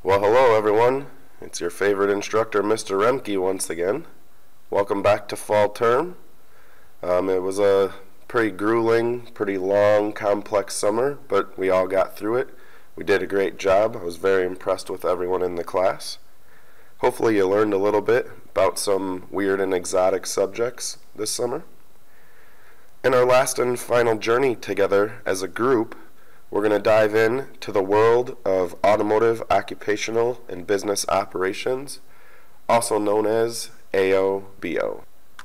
Well, hello everyone. It's your favorite instructor, Mr. Remke, once again. Welcome back to fall term. It was a pretty grueling, pretty long, complex summer, but we all got through it. We did a great job. I was very impressed with everyone in the class. Hopefully you learned a little bit about some weird and exotic subjects this summer. In our last and final journey together as a group, we're going to dive in to the world of automotive occupational and business operations, also known as AOBO.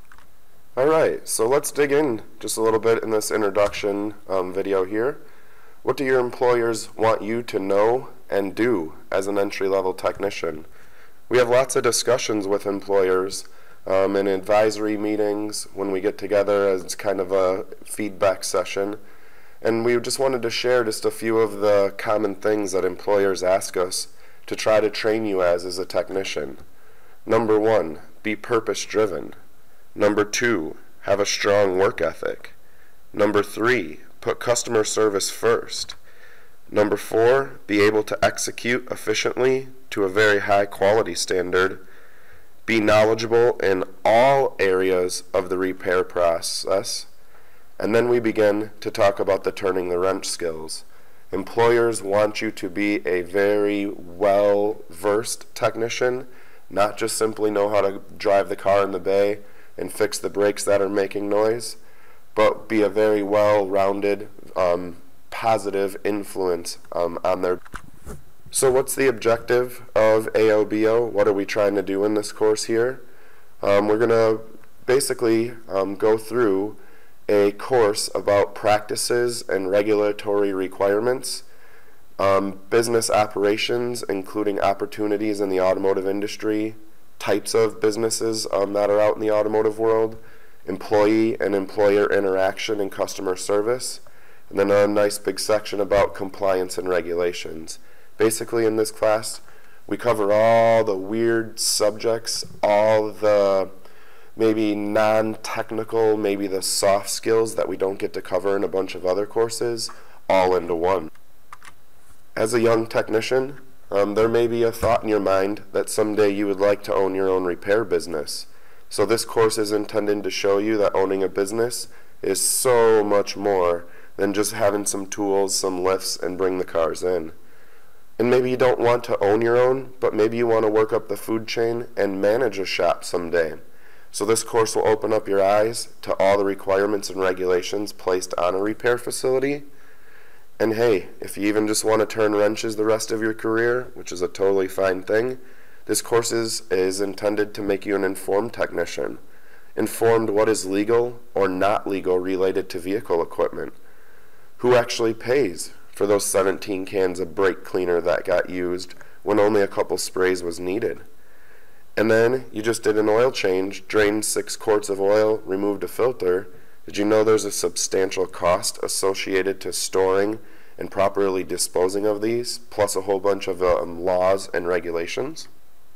Alright, so let's dig in just a little bit in this introduction video here. What do your employers want you to know and do as an entry-level technician? We have lots of discussions with employers in advisory meetings when we get together as kind of a feedback session. And we just wanted to share just a few of the common things that employers ask us to try to train you as a technician. Number 1, be purpose-driven. Number 2, have a strong work ethic. Number 3, put customer service first. Number 4, be able to execute efficiently to a very high quality standard. Be knowledgeable in all areas of the repair process. And then we begin to talk about the turning the wrench skills. Employers want you to be a very well-versed technician, not just simply know how to drive the car in the bay and fix the brakes that are making noise, but be a very well-rounded, positive influence on their... So what's the objective of AOBO? What are we trying to do in this course here? We're going to basically go through a course about practices and regulatory requirements, business operations, including opportunities in the automotive industry, types of businesses that are out in the automotive world, employee and employer interaction and customer service, and then a nice big section about compliance and regulations. Basically, in this class, we cover all the weird subjects, all the maybe non-technical, maybe the soft skills that we don't get to cover in a bunch of other courses, all into one. As a young technician, there may be a thought in your mind that someday you would like to own your own repair business. So this course is intended to show you that owning a business is so much more than just having some tools, some lifts, and bring the cars in. And maybe you don't want to own your own, but maybe you want to work up the food chain and manage a shop someday. So this course will open up your eyes to all the requirements and regulations placed on a repair facility. And hey, if you even just want to turn wrenches the rest of your career, which is a totally fine thing, this course is intended to make you an informed technician. Informed what is legal or not legal related to vehicle equipment. Who actually pays for those 17 cans of brake cleaner that got used when only a couple sprays was needed? And then you just did an oil change, drained 6 quarts of oil, removed a filter. Did you know there's a substantial cost associated to storing and properly disposing of these, plus a whole bunch of laws and regulations?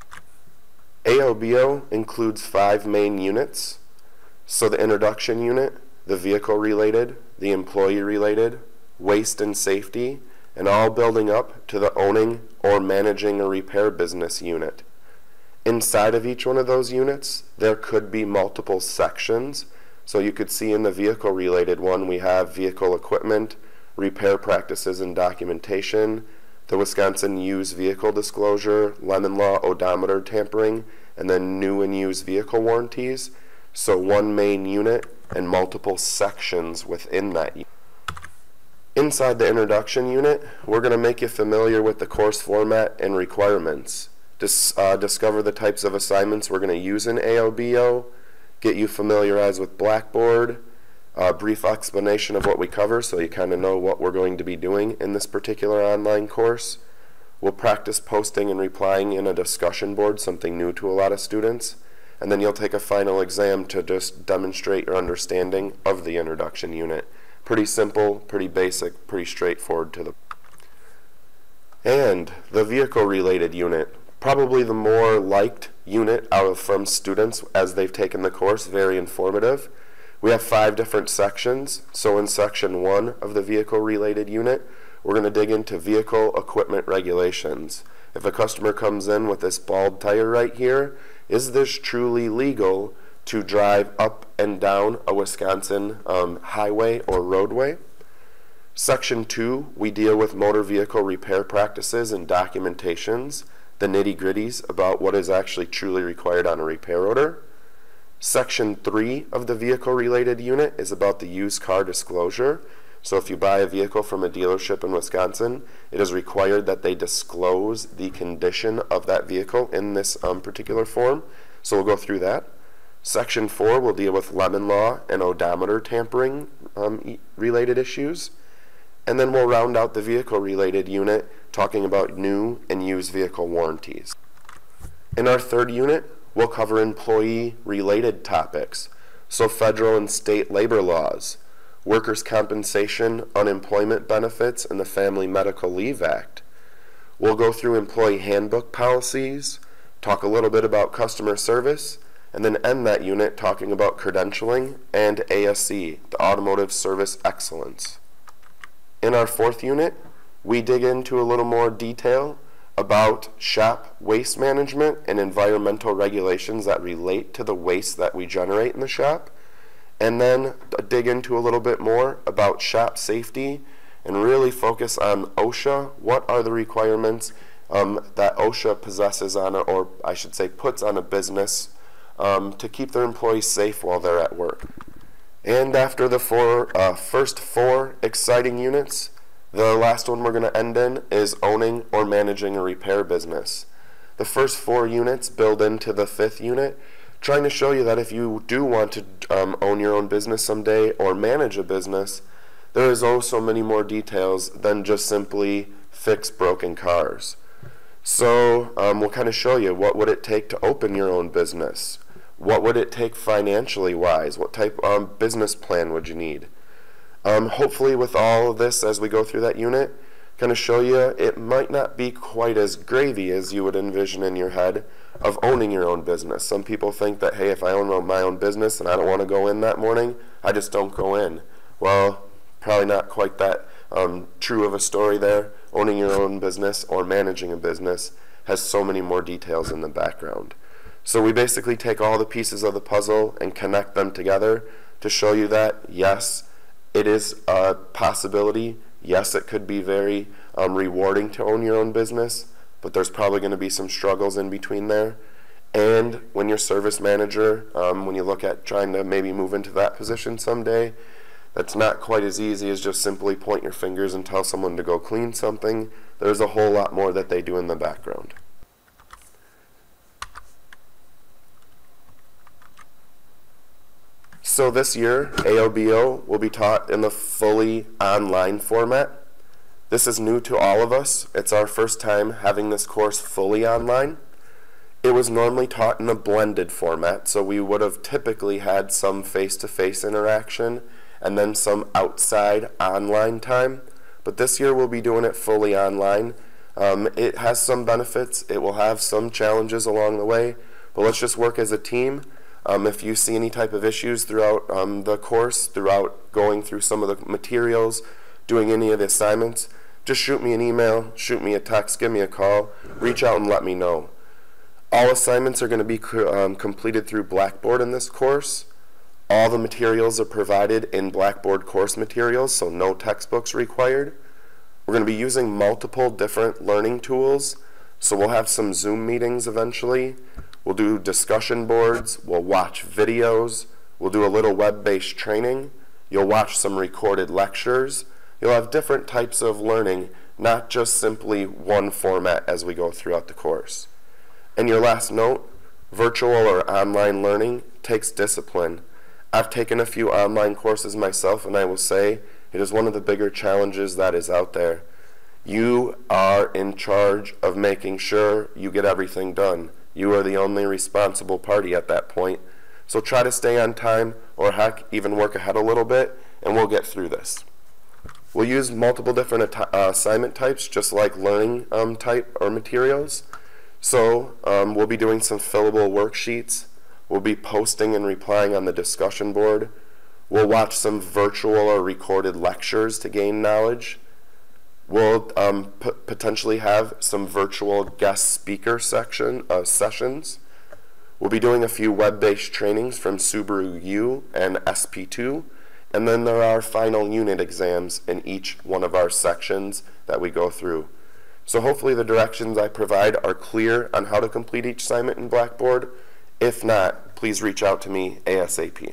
AOBO includes 5 main units. So the introduction unit, the vehicle-related, the employee-related, waste and safety, and all building up to the owning or managing a repair business unit. Inside of each one of those units, there could be multiple sections. So you could see in the vehicle-related one, we have vehicle equipment, repair practices and documentation, the Wisconsin used vehicle disclosure, lemon law, odometer tampering, and then new and used vehicle warranties. So one main unit and multiple sections within that unit. Inside the introduction unit, we're going to make you familiar with the course format and requirements. Discover the types of assignments we're going to use in AOBO, get you familiarized with Blackboard, a brief explanation of what we cover so you kind of know what we're going to be doing in this particular online course. We'll practice posting and replying in a discussion board, something new to a lot of students, and then you'll take a final exam to just demonstrate your understanding of the introduction unit. Pretty simple, pretty basic, pretty straightforward to the... And the vehicle-related unit. Probably the more liked unit from students as they've taken the course, very informative. We have 5 different sections. So in section 1 of the vehicle related unit, we're going to dig into vehicle equipment regulations. If a customer comes in with this bald tire right here, is this truly legal to drive up and down a Wisconsin highway or roadway? Section 2, we deal with motor vehicle repair practices and documentations, the nitty-gritties about what is actually truly required on a repair order. Section 3 of the vehicle-related unit is about the used car disclosure. So if you buy a vehicle from a dealership in Wisconsin, it is required that they disclose the condition of that vehicle in this particular form. So we'll go through that. Section 4 will deal with lemon law and odometer tampering related issues. And then we'll round out the vehicle-related unit talking about new and used vehicle warranties. In our third unit, we'll cover employee-related topics, so federal and state labor laws, workers' compensation, unemployment benefits, and the Family Medical Leave Act. We'll go through employee handbook policies, talk a little bit about customer service, and then end that unit talking about credentialing and ASE, the Automotive Service Excellence. In our fourth unit, we dig into a little more detail about shop waste management and environmental regulations that relate to the waste that we generate in the shop, and then dig into a little bit more about shop safety and really focus on OSHA. What are the requirements that OSHA possesses on, or I should say puts on a business to keep their employees safe while they're at work. And after the first four exciting units, the last one we're going to end in is owning or managing a repair business. The first 4 units build into the 5th unit, trying to show you that if you do want to own your own business someday or manage a business, there is also many more details than just simply fix broken cars. So we'll kind of show you what would it take to open your own business. What would it take financially wise? What type of business plan would you need? Hopefully with all of this as we go through that unit, kind of show you it might not be quite as gravy as you would envision in your head of owning your own business. Some people think that, hey, if I own my own business and I don't want to go in that morning, I just don't go in. Well, probably not quite that true of a story there. Owning your own business or managing a business has so many more details in the background. So we basically take all the pieces of the puzzle and connect them together to show you that, yes, it is a possibility. Yes, it could be very rewarding to own your own business, but there's probably going to be some struggles in between there. And when you're service manager, when you look at trying to maybe move into that position someday, that's not quite as easy as just simply point your fingers and tell someone to go clean something. There's a whole lot more that they do in the background. So this year, AOBO will be taught in the fully online format. This is new to all of us. It's our first time having this course fully online. It was normally taught in a blended format, so we would have typically had some face-to-face interaction and then some outside online time. But this year we'll be doing it fully online. It has some benefits. It will have some challenges along the way, but let's just work as a team. If you see any type of issues throughout the course, throughout going through some of the materials, doing any of the assignments, just shoot me an email, shoot me a text, give me a call, reach out and let me know. All assignments are going to be completed through Blackboard in this course. All the materials are provided in Blackboard course materials, so no textbooks required. We're going to be using multiple different learning tools, so we'll have some Zoom meetings eventually. We'll do discussion boards, we'll watch videos, we'll do a little web-based training, you'll watch some recorded lectures, you'll have different types of learning, not just simply one format as we go throughout the course. And your last note, virtual or online learning takes discipline. I've taken a few online courses myself, and I will say it is one of the bigger challenges that is out there. You are in charge of making sure you get everything done. You are the only responsible party at that point. So try to stay on time, or heck, even work ahead a little bit, and we'll get through this. We'll use multiple different assignment types, just like learning type or materials. So we'll be doing some fillable worksheets. We'll be posting and replying on the discussion board. We'll watch some virtual or recorded lectures to gain knowledge. We'll potentially have some virtual guest speaker sessions. We'll be doing a few web-based trainings from Subaru U and SP2, and then there are final unit exams in each one of our sections that we go through. So hopefully the directions I provide are clear on how to complete each assignment in Blackboard. If not, please reach out to me ASAP.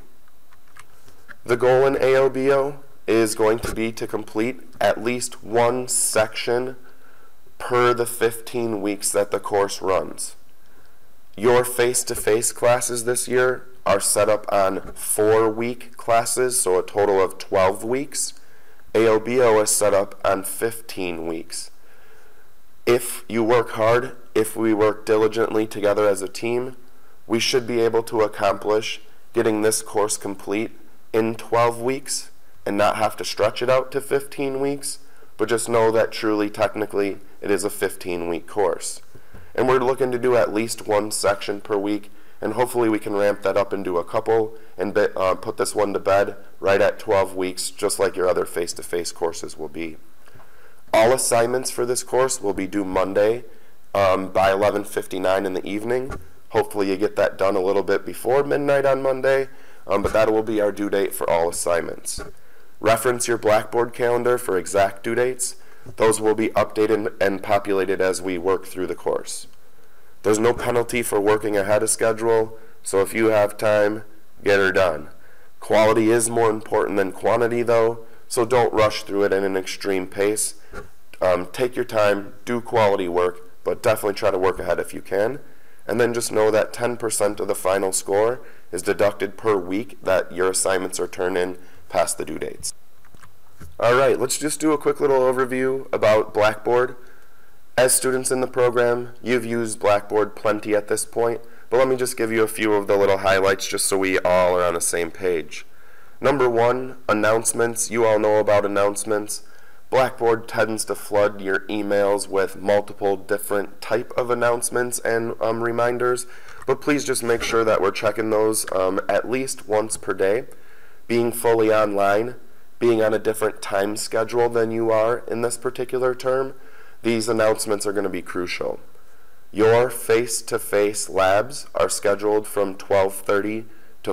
The goal in AOBO is going to be to complete at least one section per the 15 weeks that the course runs. Your face-to-face classes this year are set up on 4-week classes, so a total of 12 weeks. AOBO is set up on 15 weeks. If you work hard, if we work diligently together as a team, we should be able to accomplish getting this course complete in 12 weeks and not have to stretch it out to 15 weeks, but just know that truly, technically, it is a 15-week course. And we're looking to do at least one section per week, and hopefully we can ramp that up and do a couple and put this one to bed right at 12 weeks, just like your other face-to-face courses will be. All assignments for this course will be due Monday by 11:59 in the evening. Hopefully you get that done a little bit before midnight on Monday, but that will be our due date for all assignments. Reference your Blackboard calendar for exact due dates. Those will be updated and populated as we work through the course. There's no penalty for working ahead of schedule, so if you have time, get her done. Quality is more important than quantity though, so don't rush through it at an extreme pace. Take your time, do quality work, but definitely try to work ahead if you can. And then just know that 10% of the final score is deducted per week that your assignments are turned in past the due dates. Alright, let's just do a quick little overview about Blackboard. As students in the program, you've used Blackboard plenty at this point, but let me just give you a few of the little highlights just so we all are on the same page. Number 1, announcements. You all know about announcements. Blackboard tends to flood your emails with multiple different type of announcements and reminders, but please just make sure that we're checking those at least once per day. Being fully online, being on a different time schedule than you are in this particular term, these announcements are going to be crucial. Your face-to-face labs are scheduled from 12:30 to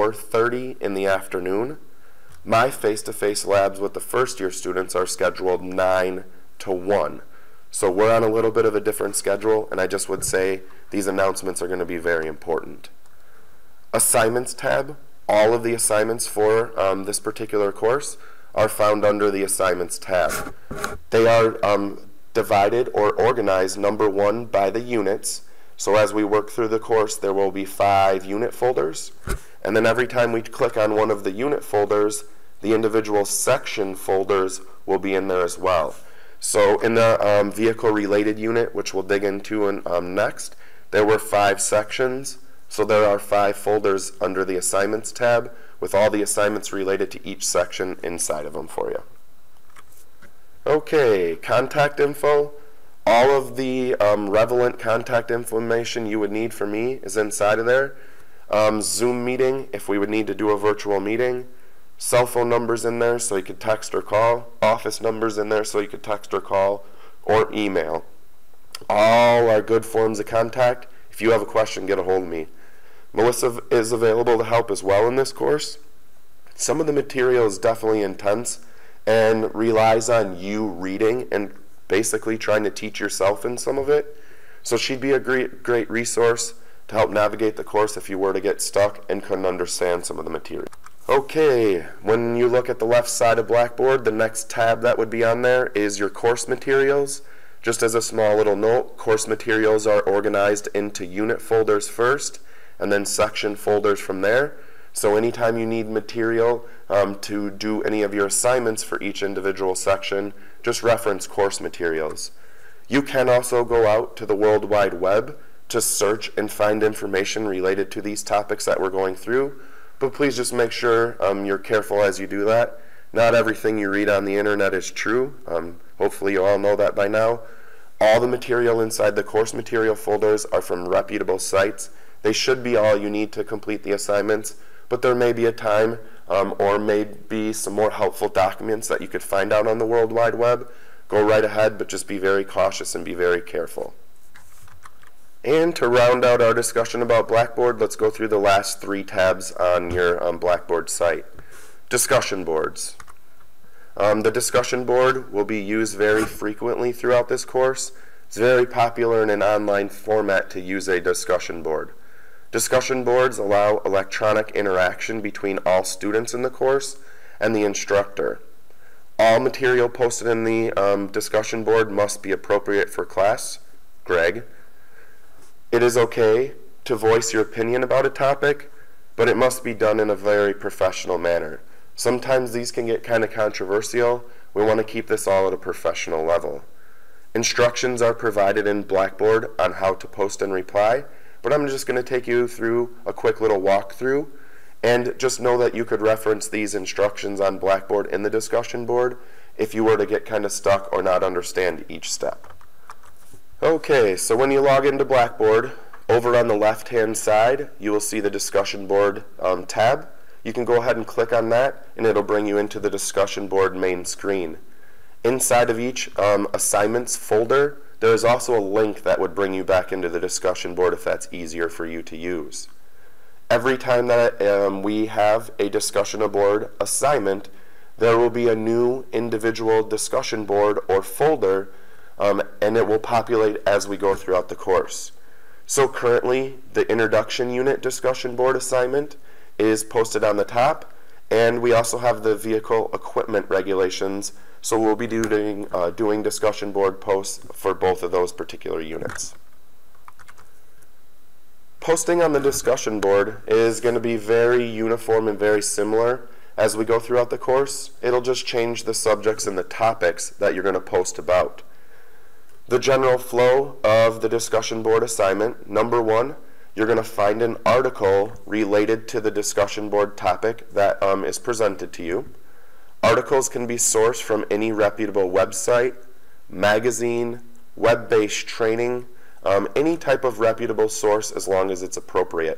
4:30 in the afternoon. My face-to-face labs with the first-year students are scheduled 9 to 1. So we're on a little bit of a different schedule, and I just would say these announcements are going to be very important. Assignments tab. All of the assignments for this particular course are found under the Assignments tab. They are divided or organized, number 1, by the units. So as we work through the course, there will be 5 unit folders. And then every time we click on one of the unit folders, the individual section folders will be in there as well. So in the vehicle-related unit, which we'll dig into next, there were 5 sections. So there are 5 folders under the Assignments tab with all the assignments related to each section inside of them for you. Okay, contact info. All of the relevant contact information you would need for me is inside of there. Zoom meeting, if we would need to do a virtual meeting. Cell phone numbers in there so you could text or call. Office numbers in there so you could text or call, or email. All are good forms of contact. If you have a question, get a hold of me. Melissa is available to help as well in this course. Some of the material is definitely intense and relies on you reading and basically trying to teach yourself in some of it. So she'd be a great resource to help navigate the course if you were to get stuck and couldn't understand some of the material. Okay, when you look at the left side of Blackboard, the next tab that would be on there is your course materials. Just as a small little note, course materials are organized into unit folders first and then section folders from there. So anytime you need material to do any of your assignments for each individual section, just reference course materials. You can also go out to the World Wide Web to search and find information related to these topics that we're going through, but please just make sure you're careful as you do that. Not everything you read on the internet is true. Hopefully you all know that by now. All the material inside the course material folders are from reputable sites. They should be all you need to complete the assignments, but there may be a time or may be some more helpful documents that you could find out on the World Wide Web. go right ahead, but just be very cautious and be very careful. And to round out our discussion about Blackboard, let's go through the last 3 tabs on your Blackboard site. Discussion boards. The discussion board will be used very frequently throughout this course. It's very popular in an online format to use a discussion board. Discussion boards allow electronic interaction between all students in the course and the instructor. All material posted in the discussion board must be appropriate for class. Greg. It is okay to voice your opinion about a topic, but it must be done in a very professional manner. Sometimes these can get kind of controversial. We want to keep this all at a professional level. Instructions are provided in Blackboard on how to post and reply, but I'm just going to take you through a quick little walkthrough, and just know that you could reference these instructions on Blackboard in the discussion board if you were to get kind of stuck or not understand each step. Okay, so when you log into Blackboard, over on the left-hand side, you will see the discussion board tab. You can go ahead and click on that, and it'll bring you into the discussion board main screen. Inside of each assignments folder, there is also a link that would bring you back into the discussion board if that's easier for you to use. Every time that we have a discussion board assignment, there will be a new individual discussion board or folder, and it will populate as we go throughout the course. So currently, the introduction unit discussion board assignment is posted on the top, and we also have the vehicle equipment regulations, so we'll be doing discussion board posts for both of those particular units. Posting on the discussion board is going to be very uniform and very similar as we go throughout the course. It'll just change the subjects and the topics that you're going to post about. The general flow of the discussion board assignment: number 1, you're going to find an article related to the discussion board topic that is presented to you. Articles can be sourced from any reputable website, magazine, web-based training, any type of reputable source as long as it's appropriate.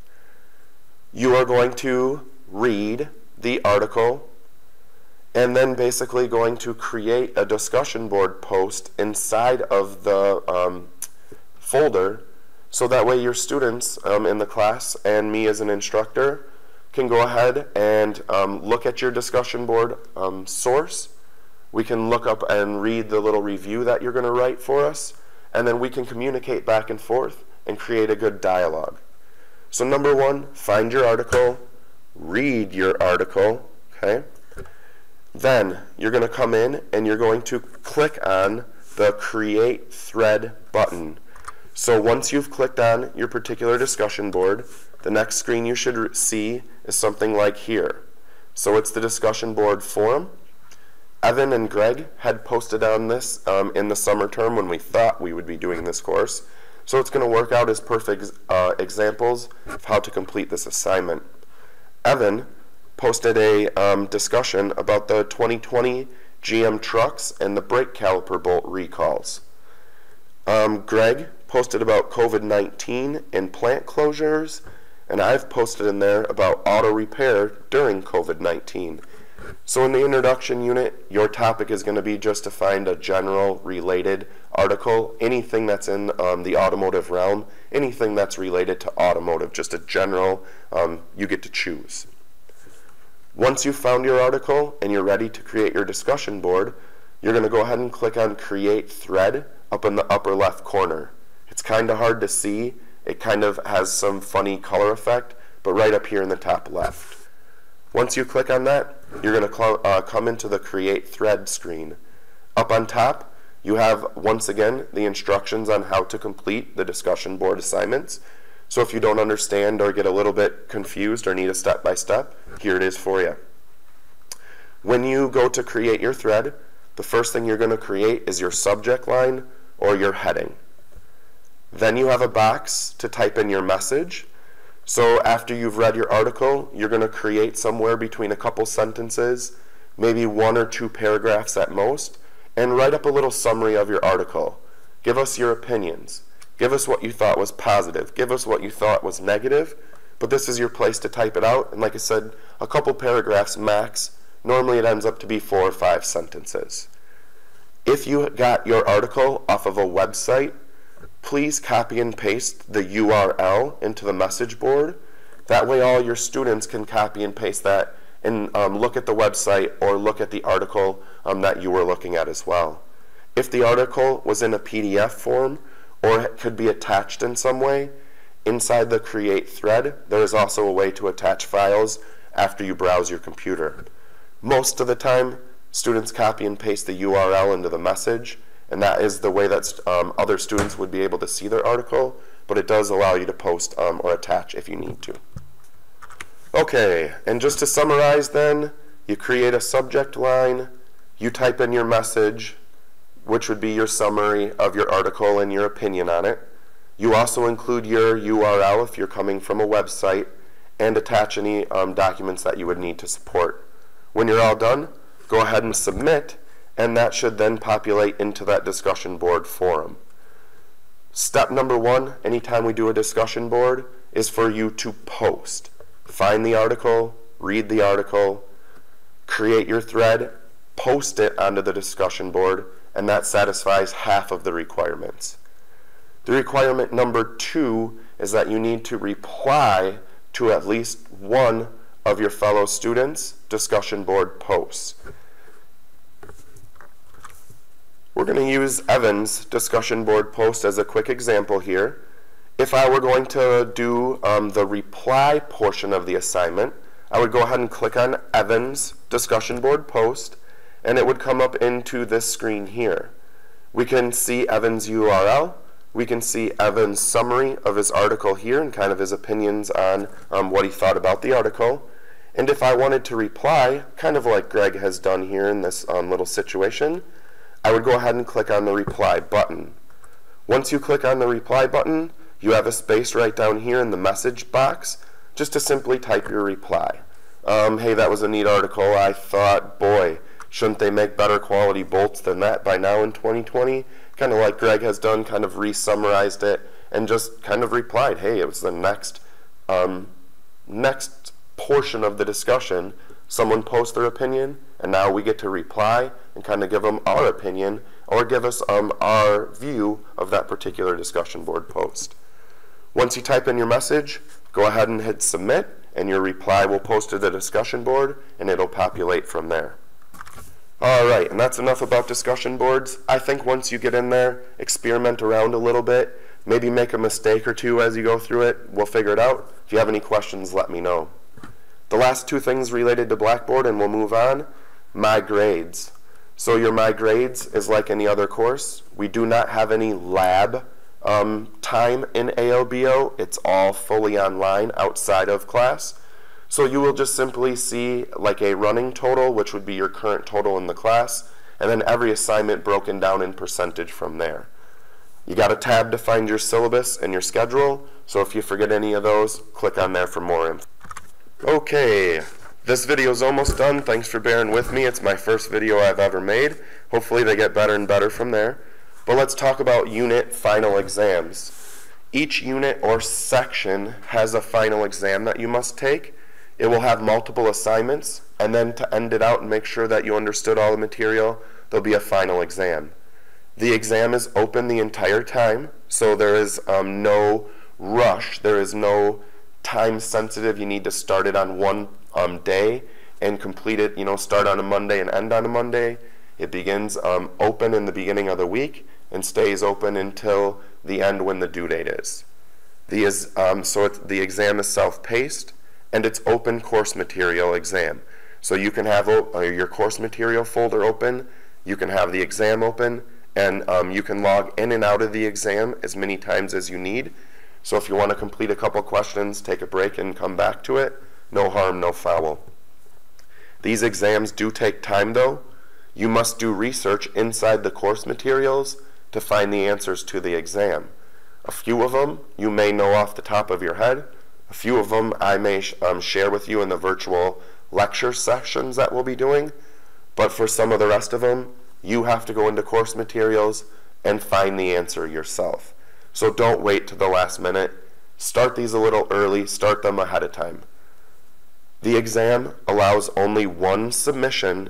You are going to read the article and then basically going to create a discussion board post inside of the folder, so that way your students in the class and me as an instructor can go ahead and look at your discussion board source. We can look up and read the little review that you're going to write for us, and then we can communicate back and forth and create a good dialogue. So number 1, find your article, read your article, okay? Then you're going to come in and you're going to click on the Create Thread button. So once you've clicked on your particular discussion board, the next screen you should see is something like here. So it's the discussion board forum. Evan and Greg had posted on this in the summer term when we thought we would be doing this course. So it's going to work out as perfect examples of how to complete this assignment. Evan posted a discussion about the 2020 GM trucks and the brake caliper bolt recalls. Greg posted about COVID-19 and plant closures, and I've posted in there about auto repair during COVID-19. So in the introduction unit, your topic is going to be just to find a general related article, anything that's in the automotive realm, anything that's related to automotive, just a general, you get to choose. Once you've found your article and you're ready to create your discussion board, you're going to go ahead and click on Create Thread up in the upper left corner. It's kind of hard to see. It kind of has some funny color effect, but right up here in the top left. Once you click on that, you're going to come into the Create Thread screen. Up on top, you have, once again, the instructions on how to complete the discussion board assignments. So if you don't understand or get a little bit confused or need a step-by-step, here it is for you. When you go to create your thread, the first thing you're going to create is your subject line or your heading. Then you have a box to type in your message. So after you've read your article, you're going to create somewhere between a couple sentences, maybe 1 or 2 paragraphs at most, and write up a little summary of your article. Give us your opinions. Give us what you thought was positive. Give us what you thought was negative. But this is your place to type it out. And like I said, a couple paragraphs max. Normally it ends up to be 4 or 5 sentences. If you got your article off of a website, please copy and paste the URL into the message board. That way all your students can copy and paste that and look at the website or look at the article that you were looking at as well. If the article was in a PDF form or it could be attached in some way, inside the Create thread, there is also a way to attach files after you browse your computer. Most of the time, students copy and paste the URL into the message, and that is the way that other students would be able to see their article, but it does allow you to post or attach if you need to. Okay, and just to summarize then, you create a subject line, you type in your message, which would be your summary of your article and your opinion on it. You also include your URL if you're coming from a website, and attach any documents that you would need to support. When you're all done, go ahead and submit, and that should then populate into that discussion board forum. Step number 1, anytime we do a discussion board, is for you to post. Find the article, read the article, create your thread, post it onto the discussion board, and that satisfies half of the requirements. The requirement number 2 is that you need to reply to at least one of your fellow students' discussion board posts. We're going to use Evan's discussion board post as a quick example here. If I were going to do the reply portion of the assignment, I would go ahead and click on Evan's discussion board post, and it would come up into this screen here. We can see Evan's URL. We can see Evan's summary of his article here and kind of his opinions on what he thought about the article. And if I wanted to reply, kind of like Greg has done here in this little situation, I would go ahead and click on the reply button. Once you click on the reply button, you have a space right down here in the message box just to simply type your reply. Hey, that was a neat article. I thought, boy, shouldn't they make better quality bolts than that by now in 2020? Kind of like Greg has done, kind of re-summarized it and just kind of replied, hey, it was the next portion of the discussion. Someone posts their opinion, and now we get to reply and kind of give them our opinion or give us our view of that particular discussion board post. Once you type in your message, go ahead and hit submit, and your reply will post to the discussion board, and it'll populate from there. Alright, and that's enough about discussion boards. I think once you get in there, experiment around a little bit, maybe make a mistake or two as you go through it. We'll figure it out. If you have any questions, let me know. The last 2 things related to Blackboard, and we'll move on. My grades. So your My Grades is like any other course. We do not have any lab time in AOBO. It's all fully online outside of class. So you will just simply see like a running total, which would be your current total in the class, and then every assignment broken down in percentage from there. You got a tab to find your syllabus and your schedule, so if you forget any of those, click on there for more info. Okay, this video is almost done. Thanks for bearing with me. It's my first video I've ever made. Hopefully they get better and better from there. But let's talk about unit final exams. Each unit or section has a final exam that you must take. It will have multiple assignments, and then to end it out and make sure that you understood all the material, there'll be a final exam. The exam is open the entire time, so there is no rush. There is no time sensitive. You need to start it on one day and complete it, start on a Monday and end on a Monday. It begins open in the beginning of the week and stays open until the end when the due date is. The exam is self-paced, and it's open course material exam. So you can have your course material folder open, you can have the exam open, and you can log in and out of the exam as many times as you need. So if you want to complete a couple questions, take a break and come back to it, no harm, no foul. These exams do take time though. You must do research inside the course materials to find the answers to the exam. A few of them you may know off the top of your head. A few of them I may share with you in the virtual lecture sessions that we'll be doing, but for some of the rest of them, you have to go into course materials and find the answer yourself. So don't wait to the last minute. Start these a little early, start them ahead of time. The exam allows only one submission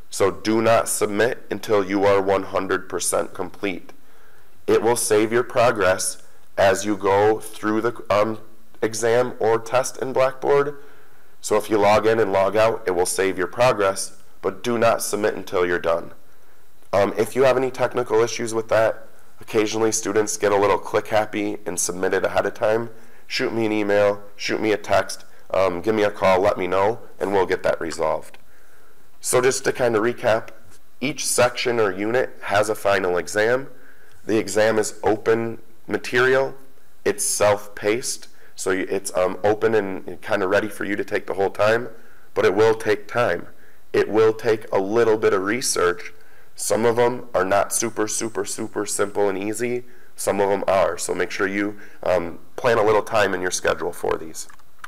So do not submit until you are 100% complete. It will save your progress as you go through the exam or test in Blackboard. So if you log in and log out, it will save your progress, but do not submit until you're done. If you have any technical issues with that, occasionally students get a little click happy and submit it ahead of time. Shoot me an email, shoot me a text, give me a call, let me know, and we'll get that resolved. So just to kind of recap, each section or unit has a final exam. The exam is open material. It's self-paced, so it's open and kind of ready for you to take the whole time, but it will take time. It will take a little bit of research. Some of them are not super simple and easy. Some of them are, so make sure you plan a little time in your schedule for these.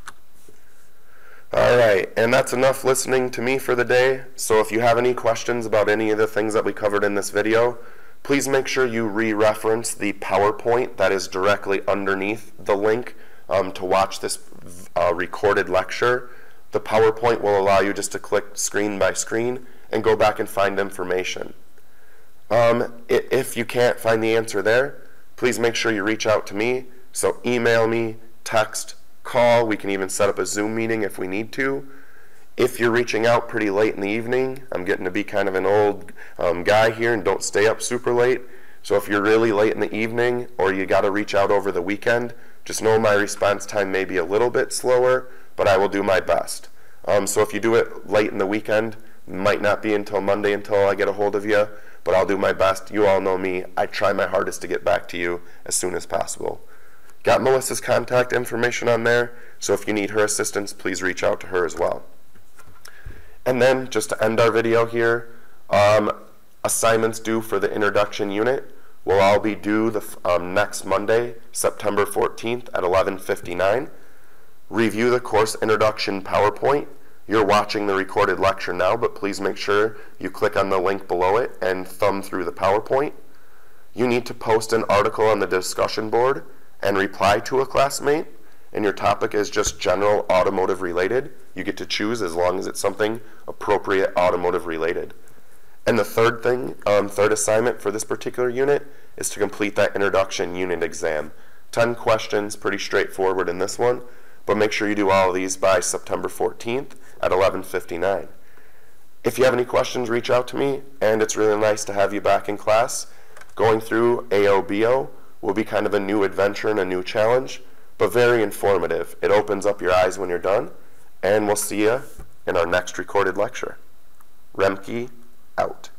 Alright, and that's enough listening to me for the day. So if you have any questions about any of the things that we covered in this video, please make sure you re-reference the PowerPoint that is directly underneath the link to watch this recorded lecture. The PowerPoint will allow you just to click screen by screen and go back and find information. If you can't find the answer there, please make sure you reach out to me. So email me, text, call. We can even set up a Zoom meeting if we need to. If you're reaching out pretty late in the evening, I'm getting to be kind of an old guy here and don't stay up super late. So if you're really late in the evening or you got to reach out over the weekend, just know my response time may be a little bit slower, but I will do my best. So if you do it late in the weekend, might not be until Monday until I get a hold of you, but I'll do my best. You all know me. I try my hardest to get back to you as soon as possible. Got Melissa's contact information on there, so if you need her assistance, please reach out to her as well. And then, just to end our video here, assignments due for the introduction unit will all be due the next Monday, September 14th at 11:59. Review the course introduction PowerPoint. You're watching the recorded lecture now, but please make sure you click on the link below it and thumb through the PowerPoint. You need to post an article on the discussion board and reply to a classmate, and your topic is just general automotive related. You get to choose as long as it's something appropriate automotive related. And the third thing, third assignment for this particular unit is to complete that introduction unit exam. 10 questions, pretty straightforward in this one, but make sure you do all of these by September 14th at 11:59. If you have any questions, reach out to me, and it's really nice to have you back in class. Going through AOBO will be kind of a new adventure and a new challenge, but very informative. It opens up your eyes when you're done, and we'll see you in our next recorded lecture. Remke out.